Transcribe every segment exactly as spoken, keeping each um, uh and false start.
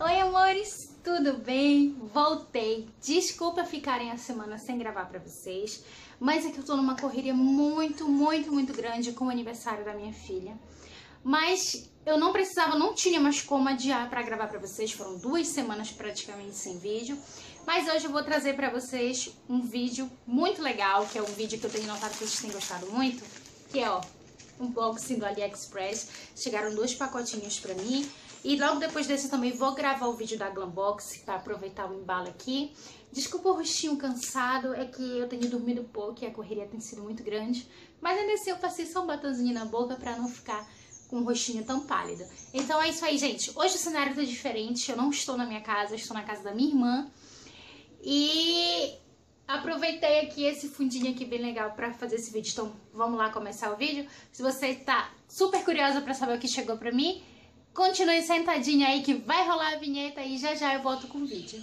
Oi, amores, tudo bem? Voltei. Desculpa ficarem a semana sem gravar pra vocês, mas é que eu tô numa correria muito, muito, muito grande com o aniversário da minha filha. Mas eu não precisava, não tinha mais como adiar pra gravar pra vocês. Foram duas semanas praticamente sem vídeo. Mas hoje eu vou trazer pra vocês um vídeo muito legal, que é um vídeo que eu tenho notado que vocês têm gostado muito, que é, ó, um unboxing do AliExpress. Chegaram dois pacotinhos pra mim. E logo depois desse eu também vou gravar o vídeo da Glambox para aproveitar o embalo aqui. Desculpa o rostinho cansado, é que eu tenho dormido pouco e a correria tem sido muito grande. Mas ainda assim eu passei só um batonzinho na boca para não ficar com o rostinho tão pálido. Então é isso aí, gente. Hoje o cenário tá diferente, eu não estou na minha casa, eu estou na casa da minha irmã. E aproveitei aqui esse fundinho aqui bem legal para fazer esse vídeo. Então vamos lá começar o vídeo. Se você tá super curiosa para saber o que chegou para mim, continue sentadinha aí que vai rolar a vinheta e já já eu volto com o vídeo.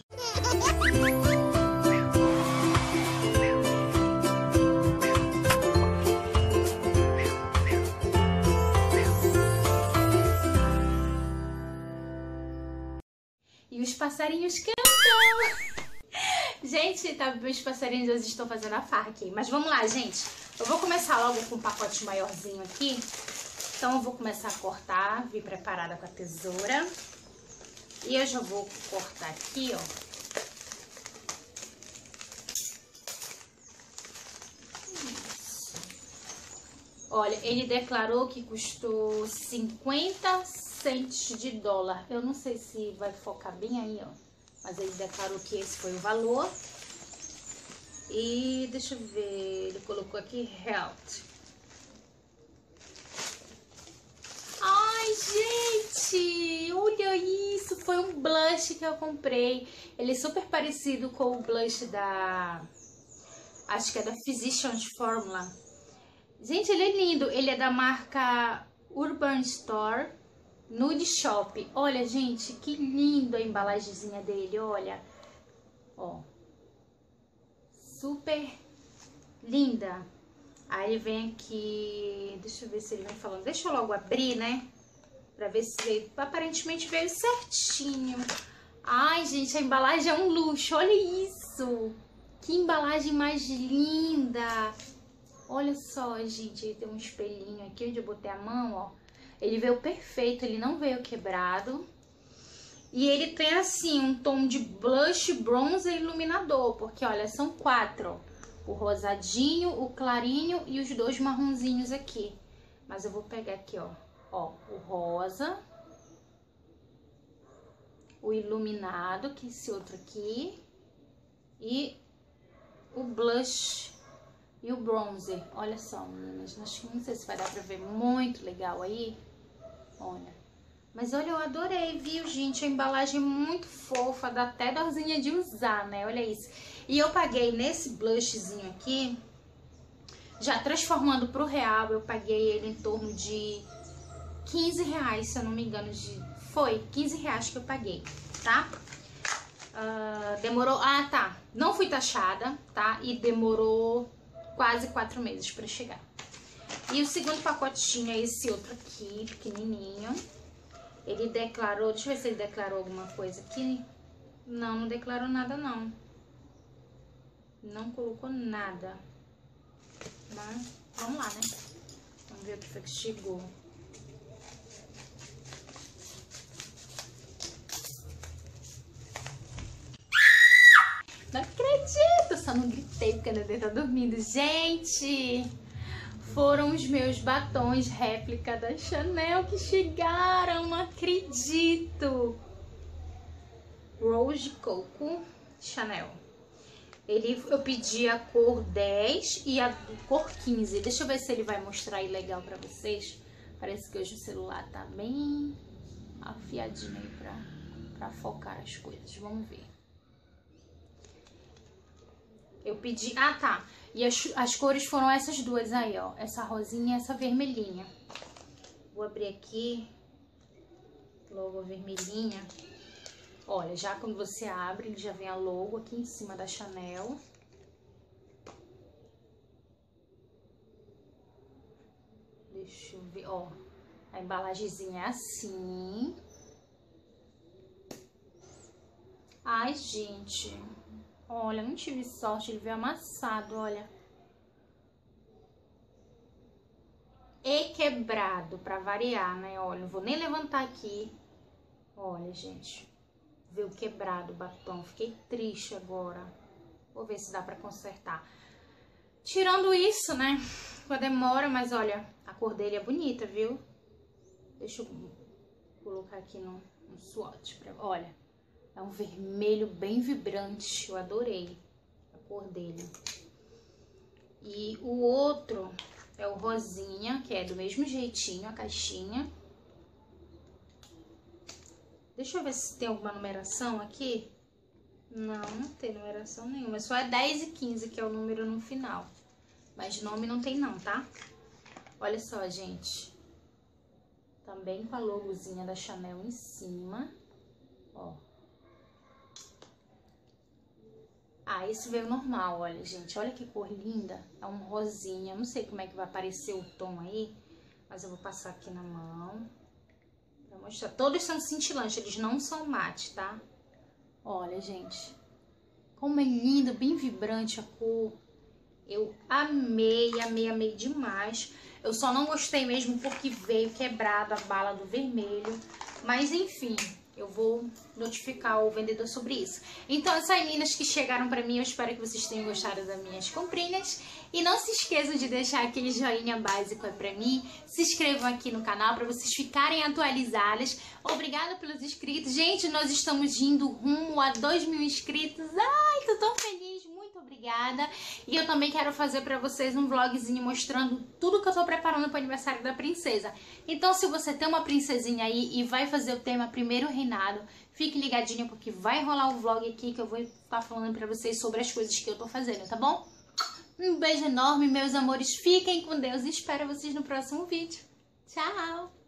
E os passarinhos cantam! Gente, tá, meus passarinhos hoje estão fazendo a farra aqui. Mas vamos lá, gente. Eu vou começar logo com um pacote maiorzinho aqui. Então eu vou começar a cortar, vim preparada com a tesoura. E eu já vou cortar aqui, ó. Isso. Olha, ele declarou que custou cinquenta centes de dólar. Eu não sei se vai focar bem aí, ó. Mas ele declarou que esse foi o valor. E deixa eu ver, ele colocou aqui health. Gente, olha isso, foi um blush que eu comprei. Ele é super parecido com o blush da, acho que é da Physicians Formula. Gente, ele é lindo, ele é da marca Urban Store Nude Shop. Olha, gente, que lindo a embalagenzinha dele, olha. Ó, super linda. Aí ele vem aqui, deixa eu ver se ele vem falando, deixa eu logo abrir, né? Pra ver se veio, aparentemente veio certinho. Ai, gente, a embalagem é um luxo, olha isso. Que embalagem mais linda. Olha só, gente, tem um espelhinho aqui onde eu botei a mão, ó. Ele veio perfeito, ele não veio quebrado. E ele tem, assim, um tom de blush, bronzer e iluminador, porque, olha, são quatro, ó. O rosadinho, o clarinho e os dois marronzinhos aqui. Mas eu vou pegar aqui, ó. Ó, o rosa, o iluminado, que é esse outro aqui, e o blush e o bronzer. Olha só, meninas, acho que não sei se vai dar pra ver muito legal aí. Olha, mas olha, eu adorei, viu, gente? A embalagem é muito fofa, dá até dorzinha de usar, né? Olha isso. E eu paguei nesse blushzinho aqui, já transformando pro real, eu paguei ele em torno de quinze reais, se eu não me engano, de... foi quinze reais que eu paguei, tá? Uh, demorou, ah tá, não fui taxada, tá? E demorou quase quatro meses pra chegar. E o segundo pacotinho é esse outro aqui, pequenininho. Ele declarou, deixa eu ver se ele declarou alguma coisa aqui. Não, não declarou nada não. Não colocou nada. Mas, vamos lá, né? Vamos ver o que foi que chegou. Não acredito, só não gritei porque a Dedê tá dormindo. Gente, foram os meus batons réplica da Chanel que chegaram, não acredito. Rose Coco Chanel. Ele, eu pedi a cor dez e a cor quinze. Deixa eu ver se ele vai mostrar aí legal pra vocês. Parece que hoje o celular tá bem afiadinho aí pra, pra focar as coisas. Vamos ver. Eu pedi... Ah, tá. E as, as cores foram essas duas aí, ó. Essa rosinha e essa vermelhinha. Vou abrir aqui. Logo a vermelhinha. Olha, já quando você abre, ele já vem a logo aqui em cima da Chanel. Deixa eu ver, ó. A embalagenzinha é assim. Ai, gente. Olha, não tive sorte, ele veio amassado, olha. E quebrado, pra variar, né? Olha, não vou nem levantar aqui. Olha, gente. Veio quebrado o batom. Fiquei triste agora. Vou ver se dá pra consertar. Tirando isso, né? Com a demora, mas olha, a cor dele é bonita, viu? Deixa eu colocar aqui no, no swatch. Pra, olha, é um vermelho bem vibrante. Eu adorei a cor dele. E o outro é o rosinha, que é do mesmo jeitinho, a caixinha. Deixa eu ver se tem alguma numeração aqui. Não, não tem numeração nenhuma. Só é dez e quinze, que é o número no final. Mas nome não tem não, tá? Olha só, gente. Também com a logozinha da Chanel em cima. Ó. Ah, esse veio normal, olha, gente. Olha que cor linda. É um rosinha. Não sei como é que vai aparecer o tom aí. Mas eu vou passar aqui na mão. Pra mostrar. Todos são cintilantes, eles não são mate, tá? Olha, gente. Como é lindo, bem vibrante a cor. Eu amei, amei, amei demais. Eu só não gostei mesmo porque veio quebrado a bala do vermelho. Mas enfim, eu vou notificar o vendedor sobre isso. Então, essas meninas que chegaram pra mim, eu espero que vocês tenham gostado das minhas comprinhas. E não se esqueçam de deixar aquele joinha básico aí pra mim. Se inscrevam aqui no canal pra vocês ficarem atualizadas. Obrigada pelos inscritos. Gente, nós estamos indo rumo a dois mil inscritos. Ai, tô tão feliz. Muito obrigada. E eu também quero fazer pra vocês um vlogzinho mostrando tudo que eu tô preparando pro aniversário da princesa. Então, se você tem uma princesinha aí e vai fazer o tema Primeiro Reinado, fique ligadinho porque vai rolar um vlog aqui que eu vou estar falando pra vocês sobre as coisas que eu tô fazendo, tá bom? Um beijo enorme, meus amores. Fiquem com Deus e espero vocês no próximo vídeo. Tchau!